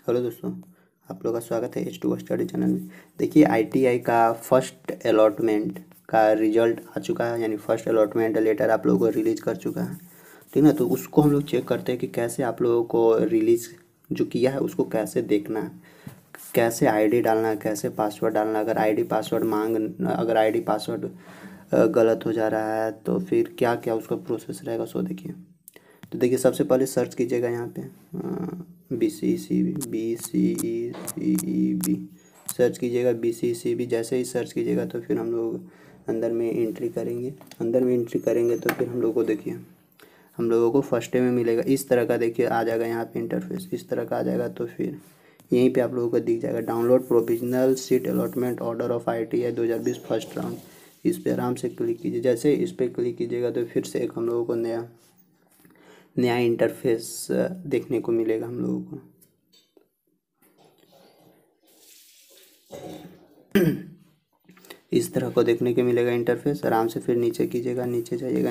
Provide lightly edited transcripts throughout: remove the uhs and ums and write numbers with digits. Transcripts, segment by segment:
Hello दोस्तों, आप लोग का स्वागत है H2 स्टडी चैनल में। देखिए ITI का फर्स्ट अलॉटमेंट का रिजल्ट आ चुका है, यानी फर्स्ट अलॉटमेंट लेटर आप लोगों को रिलीज कर चुका है। ठीक ना, तो उसको हम लोग चेक करते हैं कि कैसे आप लोगों को रिलीज जो किया है उसको कैसे देखना है, कैसे आईडी डालना है, कैसे पासवर्ड डालना है। अगर आईडी पासवर्ड गलत हो जा रहा है तो फिर क्या क्या उसका प्रोसेस रहेगा, सो देखिए। तो देखिए सबसे पहले सर्च कीजिएगा यहाँ पे BCECB सर्च कीजिएगा BCECB। जैसे ही सर्च कीजिएगा तो फिर हम लोग अंदर में एंट्री करेंगे तो फिर हम लोग को देखिए, हम लोगों को फर्स्ट डे में मिलेगा इस तरह का। देखिए आ जाएगा यहाँ पे इंटरफेस इस तरह का आ जाएगा। तो फिर यहीं पे आप लोगों को दिख जाएगा download provisional seat allotment order of ITI 2020 first round. इस पर आराम से क्लिक कीजिए। जैसे इस पर क्लिक कीजिएगा तो फिर से एक हम लोगों को नया इंटरफेस देखने को मिलेगा हम लोगों को। इस तरह को देखने को मिलेगा इंटरफेस। आराम से फिर नीचे कीजिएगा, नीचे जाइएगा,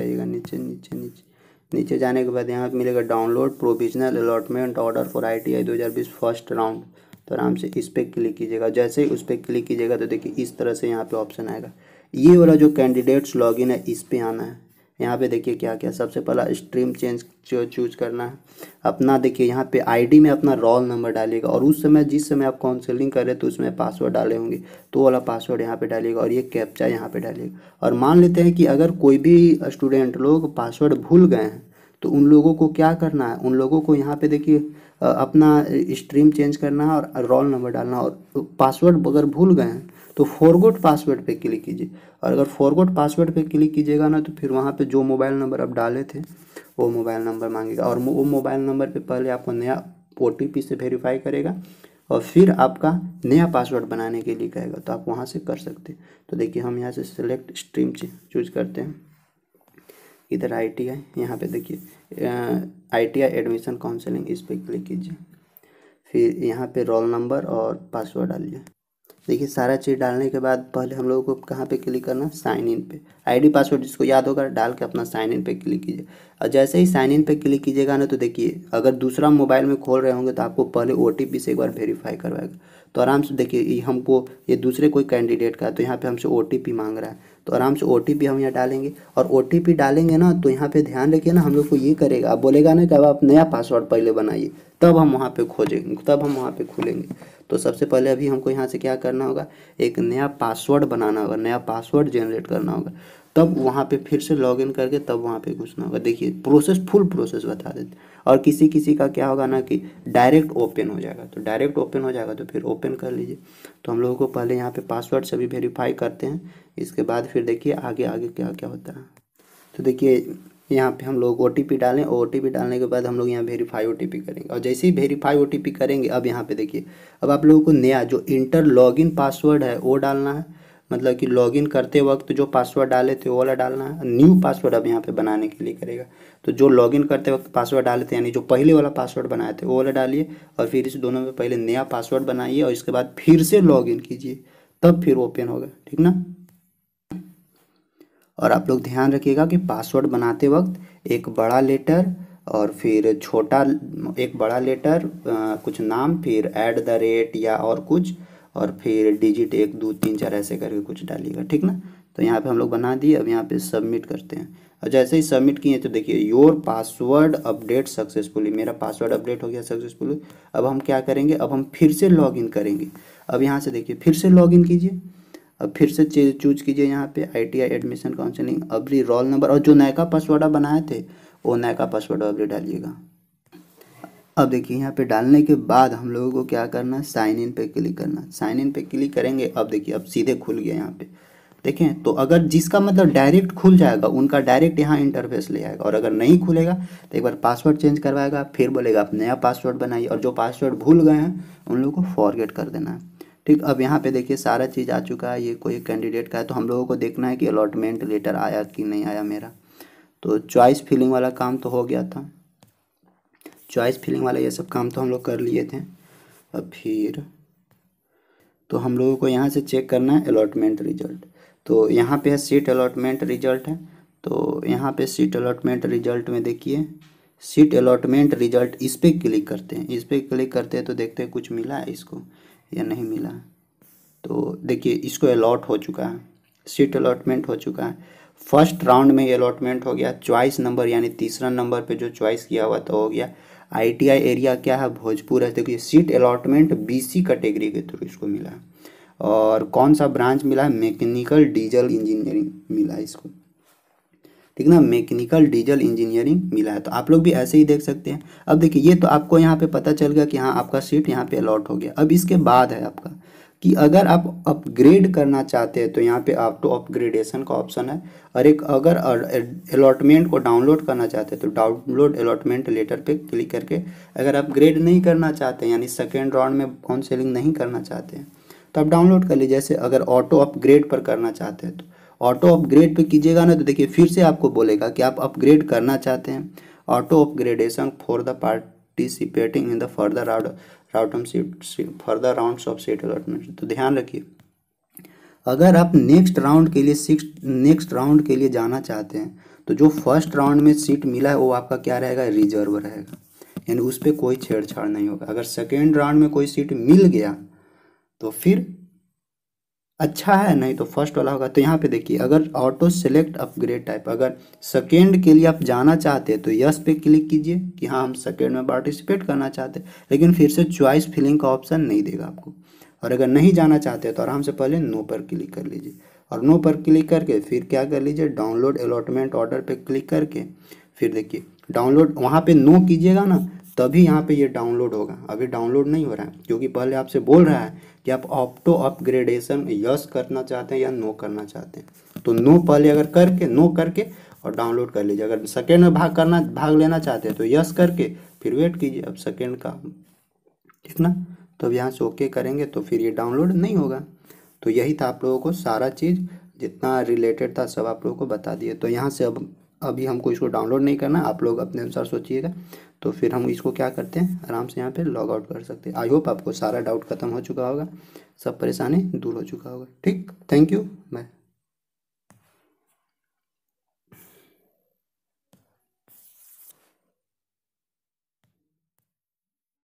नीचे जाने के बाद यहाँ पे मिलेगा download provisional allotment order for ITI 2020 first round. तो आराम से इस पर क्लिक कीजिएगा। जैसे ही उस पर क्लिक कीजिएगा तो देखिए इस तरह से यहाँ पे ऑप्शन आएगा। ये वाला जो कैंडिडेट्स लॉगिन है इस पे आना है। यहाँ पे देखिए क्या क्या, सबसे पहला स्ट्रीम चेंज चूज करना है अपना। देखिए यहाँ पे आईडी में अपना रोल नंबर डालिएगा और उस समय जिस समय आप काउंसलिंग कर रहे तो उसमें पासवर्ड डाले होंगे तो वो वाला पासवर्ड यहाँ पे डालिएगा और ये कैप्चा यहाँ पे डालिएगा। और मान लेते हैं कि अगर कोई भी स्टूडेंट लोग पासवर्ड भूल गए हैं तो उन लोगों को क्या करना है, उन लोगों को यहाँ पे देखिए अपना स्ट्रीम चेंज करना है और रोल नंबर डालना। और पासवर्ड अगर भूल गए हैं तो फॉरगॉट पासवर्ड पे क्लिक कीजिए। और अगर फॉरगॉट पासवर्ड पे क्लिक कीजिएगा ना तो फिर वहाँ पे जो मोबाइल नंबर आप डाले थे वो मोबाइल नंबर मांगेगा और वो मोबाइल नंबर पे पहले आपको नया OTP से वेरीफाई करेगा और फिर आपका नया पासवर्ड बनाने के लिए कहेगा, तो आप वहाँ से कर सकते हैं। तो देखिए हम यहाँ से सिलेक्ट स्ट्रीम चूज करते हैं। इधर ITI, यहाँ पे देखिए ITI एडमिशन काउंसलिंग, इस पर क्लिक कीजिए। फिर यहाँ पे रोल नंबर और पासवर्ड डालिए। देखिए सारा चीज़ डालने के बाद पहले हम लोगों को कहाँ पे क्लिक करना, साइन इन पे। आईडी पासवर्ड जिसको याद होगा डाल के अपना साइन इन पे क्लिक कीजिए। और जैसे ही साइन इन पे क्लिक कीजिएगा ना तो देखिए अगर दूसरा मोबाइल में खोल रहे होंगे तो आपको पहले OTP से एक बार वेरीफाई करवाएगा। तो आराम से देखिए ये दूसरे कोई कैंडिडेट का है तो यहाँ पे हमसे OTP मांग रहा है तो आराम से OTP हम यहाँ डालेंगे। और OTP डालेंगे ना तो यहाँ पे ध्यान रखिए ना, हम लोग को ये करेगा, आप बोलेगा ना कि अब आप नया पासवर्ड पहले बनाइए, तब हम वहाँ पे खोजेंगे, तब हम वहाँ पे खोलेंगे। तो सबसे पहले अभी हमको यहाँ से क्या करना होगा, एक नया पासवर्ड बनाना होगा, नया पासवर्ड जनरेट करना होगा, तब वहाँ पे फिर से लॉगिन करके तब वहाँ पे घुसना होगा। देखिए फुल प्रोसेस बता देते। और किसी किसी का क्या होगा ना कि डायरेक्ट ओपन हो जाएगा, तो डायरेक्ट ओपन हो जाएगा तो फिर ओपन कर लीजिए। तो हम लोगों को पहले यहाँ पे पासवर्ड से भी वेरीफाई करते हैं, इसके बाद फिर देखिए आगे आगे क्या क्या होता है। तो देखिए यहाँ पे हम लोग OTP डालें और OTP डालने के बाद हम लोग यहाँ वेरीफाई OTP करेंगे। और जैसे ही वेरीफाई OTP करेंगे अब यहाँ पे देखिए अब आप लोगों को नया जो इंटर लॉगिन पासवर्ड है वो डालना है। मतलब कि लॉगिन करते वक्त जो पासवर्ड डाले थे वो वाला डालना है। न्यू पासवर्ड अब यहाँ पे बनाने के लिए करेगा। तो जो लॉगिन करते वक्त पासवर्ड डाले थे यानी जो पहले वाला पासवर्ड बनाए थे वो वाला डालिए और फिर इस दोनों में पहले नया पासवर्ड बनाइए और इसके बाद फिर से लॉगिन कीजिए, तब फिर ओपन होगा, ठीक ना। और आप लोग ध्यान रखिएगा कि पासवर्ड बनाते वक्त एक बड़ा लेटर और फिर एक बड़ा लेटर कुछ नाम, फिर @ या और कुछ, और फिर डिजिट 1 2 3 4 ऐसे करके कुछ डालिएगा, ठीक ना। तो यहाँ पे हम लोग बना दिए। अब यहाँ पे सबमिट करते हैं और जैसे ही सबमिट किए तो देखिए योर पासवर्ड अपडेट सक्सेसफुली, मेरा पासवर्ड अपडेट हो गया सक्सेसफुली। अब हम क्या करेंगे, अब हम फिर से लॉगिन करेंगे। अब यहाँ से देखिए फिर से लॉगिन कीजिए। अब फिर से चूज कीजिए यहाँ पे ITI एडमिशन काउंसलिंग, अभी रोल नंबर और जो नया पासवर्ड आप बनाए थे वो नया पासवर्ड अभी डालिएगा। अब देखिए यहाँ पे डालने के बाद हम लोगों को क्या करना है, साइन इन पे क्लिक करना है। साइन इन पे क्लिक करेंगे, अब देखिए अब सीधे खुल गया यहाँ पे देखें। तो अगर जिसका मतलब डायरेक्ट खुल जाएगा उनका डायरेक्ट यहाँ इंटरफेस ले आएगा, और अगर नहीं खुलेगा तो एक बार पासवर्ड चेंज करवाएगा, फिर बोलेगा आप नया पासवर्ड बनाइए, और जो पासवर्ड भूल गए हैं उन लोगों को फॉरगेट कर देना है, ठीक। अब यहाँ पे देखिए सारा चीज़ आ चुका है। ये कोई कैंडिडेट का है तो हम लोगों को देखना है कि अलॉटमेंट लेटर आया कि नहीं आया मेरा। तो चॉइस फिलिंग वाला काम तो हो गया था, चॉइस फिलिंग वाला ये सब काम तो हम लोग कर लिए थे। अब फिर तो हम लोगों को यहाँ से चेक करना है अलॉटमेंट रिजल्ट। तो यहाँ पे है सीट अलॉटमेंट रिजल्ट है। तो यहाँ पे सीट अलॉटमेंट रिजल्ट में देखिए सीट अलॉटमेंट रिजल्ट, इस पर क्लिक करते हैं। इस पर क्लिक करते हैं तो देखते हैं कुछ मिला है इसको या नहीं मिला। तो देखिए इसको अलॉट हो चुका है, सीट अलॉटमेंट हो चुका है। फर्स्ट राउंड में ये अलॉटमेंट हो गया। चॉइस नंबर यानी तीसरा नंबर पे जो चॉइस किया हुआ तो हो गया। आईटीआई एरिया क्या है, भोजपुर है। देखिए सीट अलॉटमेंट बीसी कैटेगरी के थ्रू इसको मिला है। और कौन सा ब्रांच मिला है, मैकेनिकल डीजल इंजीनियरिंग मिला है इसको, ठीक ना, मैकेनिकल डीजल इंजीनियरिंग मिला है। तो आप लोग भी ऐसे ही देख सकते हैं। अब देखिए ये तो आपको यहाँ पे पता चल गया कि हाँ आपका सीट यहाँ पे अलॉट हो गया। अब इसके बाद है आपका कि अगर आप अपग्रेड करना चाहते हैं तो यहाँ पे ऑटो अपग्रेडेशन का ऑप्शन है। और एक अगर अलॉटमेंट को डाउनलोड करना चाहते हैं तो डाउनलोड अलॉटमेंट लेटर पे क्लिक करके, अगर अपग्रेड नहीं करना चाहते हैं यानी सेकेंड राउंड में काउंसलिंग नहीं करना चाहते हैं तो आप डाउनलोड कर लीजिए। जैसे अगर ऑटो अपग्रेड पर करना चाहते हैं तो ऑटो अपग्रेड पे कीजिएगा ना, तो देखिए फिर से आपको बोलेगा कि आप अपग्रेड करना चाहते हैं। Auto upgradation for the participating in the further rounds of seat allotment. तो ध्यान रखिए अगर आप नेक्स्ट राउंड के लिए जाना चाहते हैं तो जो फर्स्ट राउंड में सीट मिला है वो आपका क्या रहेगा, रिजर्व रहेगा, यानी उस पर कोई छेड़छाड़ नहीं होगा। अगर सेकेंड राउंड में कोई सीट मिल गया तो फिर अच्छा है, नहीं तो फर्स्ट वाला होगा। तो यहाँ पे देखिए अगर ऑटो सेलेक्ट अपग्रेड टाइप, अगर सेकेंड के लिए आप जाना चाहते हैं तो यस पे क्लिक कीजिए कि हाँ हम सेकेंड में पार्टिसिपेट करना चाहते हैं, लेकिन फिर से चॉइस फिलिंग का ऑप्शन नहीं देगा आपको। और अगर नहीं जाना चाहते तो आराम से पहले नो पर क्लिक कर लीजिए। और नो पर क्लिक करके फिर क्या कर लीजिए, डाउनलोड अलॉटमेंट ऑर्डर पे क्लिक करके फिर देखिए डाउनलोड, वहाँ पे नो कीजिएगा ना तभी यहाँ पे ये डाउनलोड होगा। अभी डाउनलोड नहीं हो रहा है क्योंकि पहले आपसे बोल रहा है कि आप ऑटो अपग्रेडेशन यस करना चाहते हैं या नो करना चाहते हैं। तो नो पहले अगर करके नो करके और डाउनलोड कर लीजिए। अगर सेकेंड में भाग लेना चाहते हैं तो यस करके फिर वेट कीजिए अब सेकेंड का, ठीक ना। तो अब यहाँ से ओके करेंगे तो फिर ये डाउनलोड नहीं होगा। तो यही था आप लोगों को सारा चीज़ जितना रिलेटेड था सब आप लोगों को बता दिए। तो यहाँ से अब अभी हमको इसको डाउनलोड नहीं करना, आप लोग अपने अनुसार सोचिएगा। तो फिर हम इसको क्या करते हैं, आराम से यहाँ पे लॉग आउट कर सकते हैं। आई होप आपको सारा डाउट खत्म हो चुका होगा, सब परेशानी दूर हो चुका होगा। ठीक, थैंक यू, बाय।